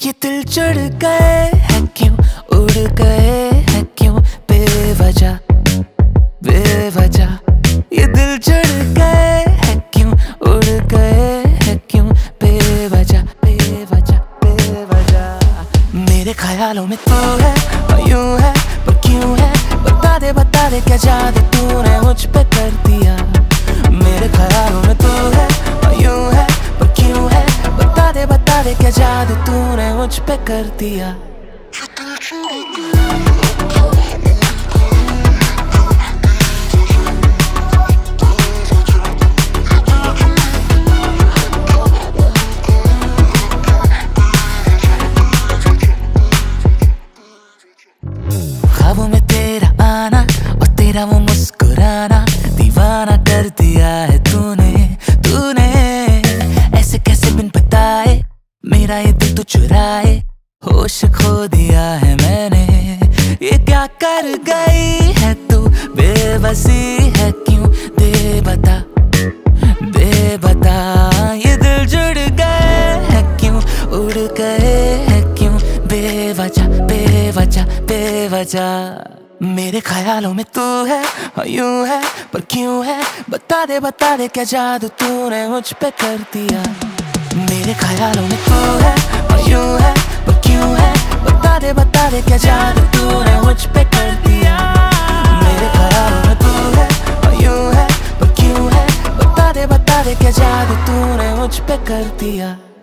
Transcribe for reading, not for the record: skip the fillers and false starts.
ये दिल चढ़ गए हैं क्यों, उड़ गए हैं क्यों बेवजह बेवजह। ये दिल चढ़ गए हैं क्यों, उड़ गए हैं क्यों बेवजह बेवजह बेवजह। मेरे ख्यालों में तू है और यूं है पर क्यों है, बता दे क्या जादू तूने मुझ पे कर दिया। मेरे ख्यालों में तू है और यूं है पर क्यों है, बता दे क्या जादू तूने मुझ पे कर दिया। ख्वाबों में तेरा आना और तेरा वो मुस्कुराना, दीवाना कर दिया है तूने तूने। ऐसे कैसे बिन बताए मेरा ये दिल तो चुराए, होश खो दिया है मैंने। ये क्या कर गई है तू, बेबसी है क्यों दे बता। ये दिल जुड़ गए हैं क्यों, उड़ गए हैं क्यों बेवजह बेवजह बेवजह। मेरे ख्यालों में तू है और यूं है पर क्यों है, बता दे क्या जादू तूने मुझ पे कर दिया। मेरे ख्यालों में तू है और यूं है पर क्यों है, बता दे क्या जादू तूने मुझ पे कर दिया। मेरे ख्यालों में तू है और यूं है पर क्यों है, बता दे क्या जादू तूने मुझ पे कर दिया।